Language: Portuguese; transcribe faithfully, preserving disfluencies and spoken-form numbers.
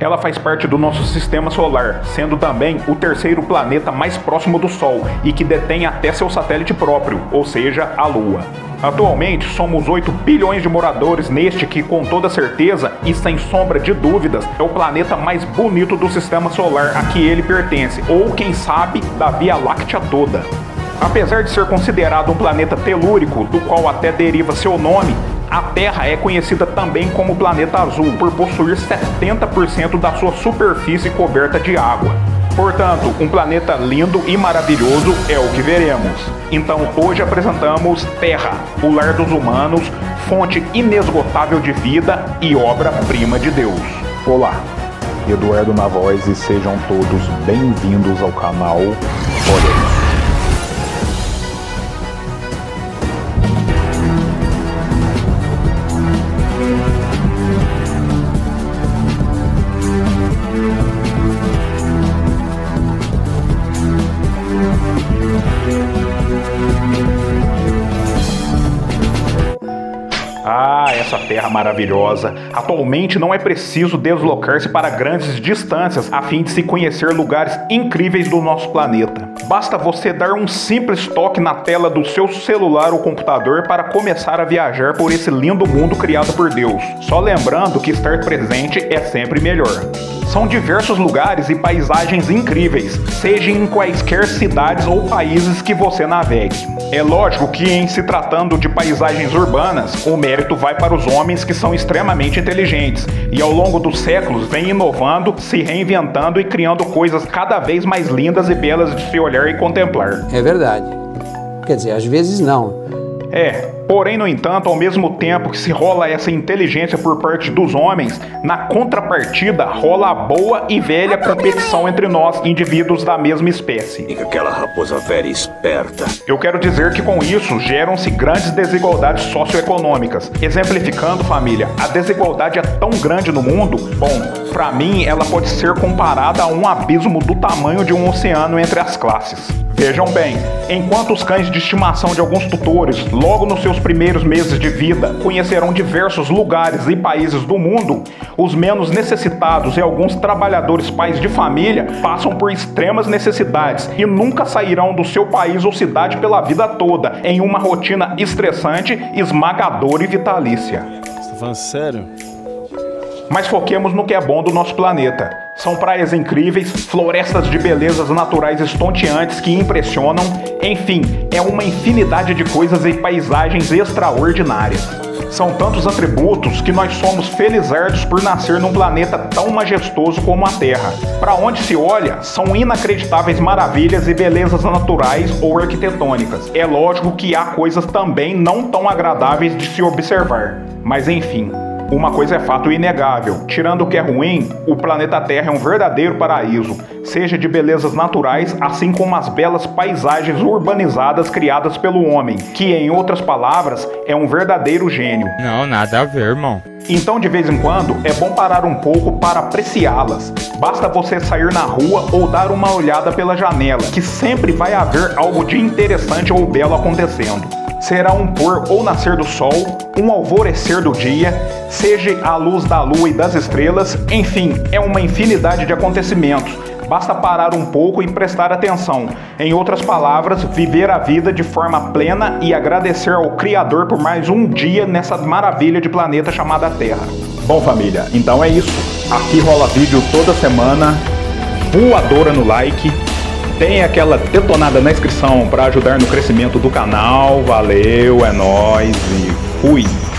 Ela faz parte do nosso sistema solar, sendo também o terceiro planeta mais próximo do Sol e que detém até seu satélite próprio, ou seja, a Lua. Atualmente, somos oito bilhões de moradores neste que, com toda certeza e sem sombra de dúvidas, é o planeta mais bonito do sistema solar a que ele pertence, ou quem sabe, da Via Láctea toda. Apesar de ser considerado um planeta telúrico, do qual até deriva seu nome, a Terra é conhecida também como planeta azul, por possuir setenta por cento da sua superfície coberta de água. Portanto, um planeta lindo e maravilhoso é o que veremos. Então, hoje apresentamos Terra, o lar dos humanos, fonte inesgotável de vida e obra-prima de Deus. Olá, Eduardo na voz e sejam todos bem-vindos ao canal Olha Isso. Ah, essa terra maravilhosa! Atualmente não é preciso deslocar-se para grandes distâncias a fim de se conhecer lugares incríveis do nosso planeta. Basta você dar um simples toque na tela do seu celular ou computador para começar a viajar por esse lindo mundo criado por Deus. Só lembrando que estar presente é sempre melhor. São diversos lugares e paisagens incríveis, seja em quaisquer cidades ou países que você navegue. É lógico que, em se tratando de paisagens urbanas, o mérito vai para os homens que são extremamente inteligentes e ao longo dos séculos vêm inovando, se reinventando e criando coisas cada vez mais lindas e belas de se olhar e contemplar. É verdade. Quer dizer, às vezes não. É, porém, no entanto, ao mesmo tempo que se rola essa inteligência por parte dos homens, na contrapartida rola a boa e velha competição entre nós, indivíduos da mesma espécie. Fica aquela raposa velha esperta. Eu quero dizer que com isso geram-se grandes desigualdades socioeconômicas. Exemplificando, família, a desigualdade é tão grande no mundo, bom, pra mim ela pode ser comparada a um abismo do tamanho de um oceano entre as classes. Vejam bem, enquanto os cães de estimação de alguns tutores, logo nos seus primeiros meses de vida, conhecerão diversos lugares e países do mundo, os menos necessitados e alguns trabalhadores pais de família passam por extremas necessidades e nunca sairão do seu país ou cidade pela vida toda, em uma rotina estressante, esmagadora e vitalícia. Você tá falando sério? Mas foquemos no que é bom do nosso planeta. São praias incríveis, florestas de belezas naturais estonteantes que impressionam, enfim, é uma infinidade de coisas e paisagens extraordinárias. São tantos atributos que nós somos felizardos por nascer num planeta tão majestoso como a Terra. Para onde se olha, são inacreditáveis maravilhas e belezas naturais ou arquitetônicas. É lógico que há coisas também não tão agradáveis de se observar, mas enfim. Uma coisa é fato inegável, tirando o que é ruim, o planeta Terra é um verdadeiro paraíso, seja de belezas naturais, assim como as belas paisagens urbanizadas criadas pelo homem, que, em outras palavras, é um verdadeiro gênio. Não, nada a ver, irmão. Então, de vez em quando, é bom parar um pouco para apreciá-las. Basta você sair na rua ou dar uma olhada pela janela, que sempre vai haver algo de interessante ou belo acontecendo. Será um pôr ou nascer do sol, um alvorecer do dia, seja a luz da lua e das estrelas, enfim, é uma infinidade de acontecimentos. Basta parar um pouco e prestar atenção. Em outras palavras, viver a vida de forma plena e agradecer ao Criador por mais um dia nessa maravilha de planeta chamada Terra. Bom, família, então é isso. Aqui rola vídeo toda semana, voadora no like. Tem aquela detonada na inscrição para ajudar no crescimento do canal. Valeu, é nóis e fui!